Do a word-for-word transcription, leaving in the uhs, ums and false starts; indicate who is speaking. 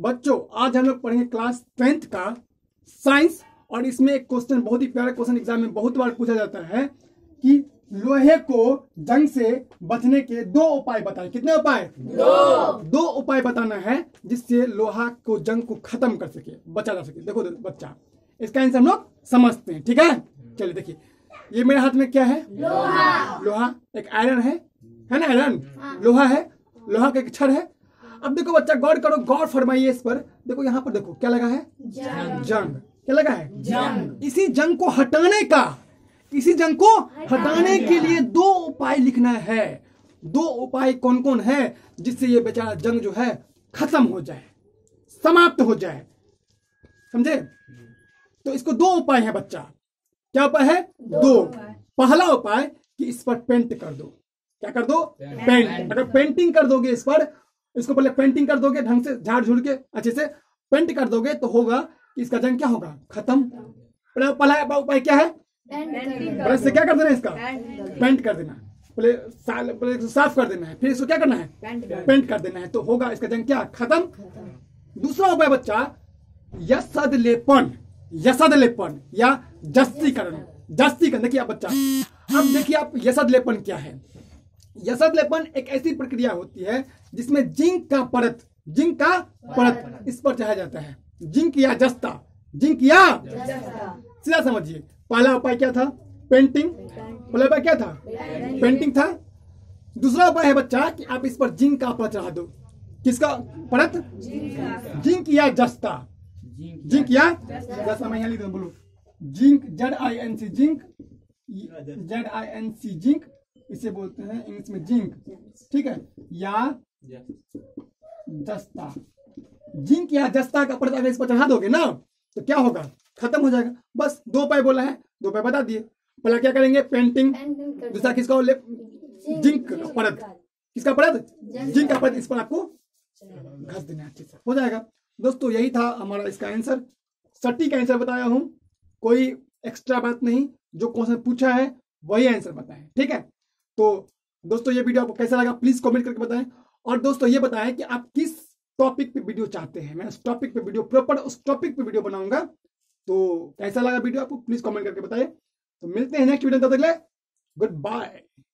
Speaker 1: बच्चों आज हम लोग पढ़ेंगे क्लास टेंथ का साइंस, और इसमें एक क्वेश्चन, बहुत ही प्यारा क्वेश्चन एग्जाम में बहुत बार पूछा जाता है कि लोहे को जंग से बचने के दो उपाय बताएं। कितने उपाय?
Speaker 2: दो
Speaker 1: दो उपाय बताना है जिससे लोहा को जंग को खत्म कर सके, बचा जा सके। देखो बच्चा, इसका आंसर हम लोग समझते हैं, ठीक है। चलिए देखिए, ये मेरे हाथ में क्या है?
Speaker 2: लोहा।
Speaker 1: लोहा एक आयरन है, है ना? आयरन लोहा है, लोहा का एक छड़ है। अब देखो बच्चा, गौर करो, गौर फरमाइए इस पर। देखो यहाँ पर देखो क्या लगा है?
Speaker 2: जंग।
Speaker 1: जंग। क्या लगा है?
Speaker 2: जंग।
Speaker 1: इसी जंग को हटाने का, इसी जंग को हटाने के लिए दो उपाय लिखना है। दो उपाय कौन कौन है जिससे ये बेचारा जंग जो है खत्म हो जाए, समाप्त हो जाए, समझे? तो इसको दो उपाय है बच्चा। क्या उपाय है? दो। पहला उपाय कि इस पर पेंट कर दो। क्या कर दो? पेंट। अगर पेंटिंग कर दोगे इस पर, इसको पहले पेंटिंग कर दोगे ढंग से, झाड़ झूड़ के अच्छे से पेंट कर दोगे तो होगा कि इसका जंग क्या होगा? खत्म। पहला उपाय क्या है? पहले से क्या कर देना है? इसका पेंट कर देना। पहले साल पहले साफ कर देना है, फिर इसको क्या करना है? पेंट कर देना है, तो होगा इसका जंग क्या? खत्म। दूसरा उपाय बच्चा, यसद लेपन। यसद लेपन या जस्तीकरण। जस्तीकरण देखिए आप बच्चा, अब देखिए आप, यसद लेपन क्या है? यसद लेपन एक ऐसी प्रक्रिया होती है जिसमें जिंक का परत, जिंक का परत इस पर चढ़ाया जाता है। जिंक या जस्ता, जिंक या सीधा समझिए। पहला उपाय क्या था? पेंटिंग। पहला उपाय क्या था? पेंटिंग था। दूसरा उपाय है बच्चा कि आप इस पर जिंक का परत चढ़ा दो। किसका परत? जिंक या जस्ता। जिंक या जस्ता। मैं यहाँ लिख दूं, बोलो zinc, Z I N C, zinc, Z I N C, zinc, इसे बोलते हैं इंग्लिश में जिंक, ठीक है, या जस्ता। जिंक या जस्ता का परत अगर इस पर चढ़ा दोगे ना तो क्या होगा? खत्म हो जाएगा। बस दो उपाय बोला है, दो उपाय बता दिए। पहला क्या करेंगे? पेंटिंग। दूसरा किसका? जिंक का परत। किसका परत? जिंक का परत। इस पर आपको घस देना, अच्छे से हो जाएगा। दोस्तों यही था हमारा इसका आंसर, सटीक आंसर बताया हूं, कोई एक्स्ट्रा बात नहीं। जो क्वेश्चन पूछा है वही आंसर बताएं, ठीक है। तो दोस्तों ये वीडियो आपको कैसा लगा प्लीज कमेंट करके बताएं, और दोस्तों ये बताएं कि आप किस टॉपिक पे वीडियो चाहते हैं। मैं उस टॉपिक पे वीडियो, प्रॉपर उस टॉपिक पे वीडियो बनाऊंगा। तो कैसा लगा वीडियो आपको प्लीज कमेंट करके बताइए। तो मिलते हैं नेक्स्ट वीडियो, तब तक के लिए गुड बाय।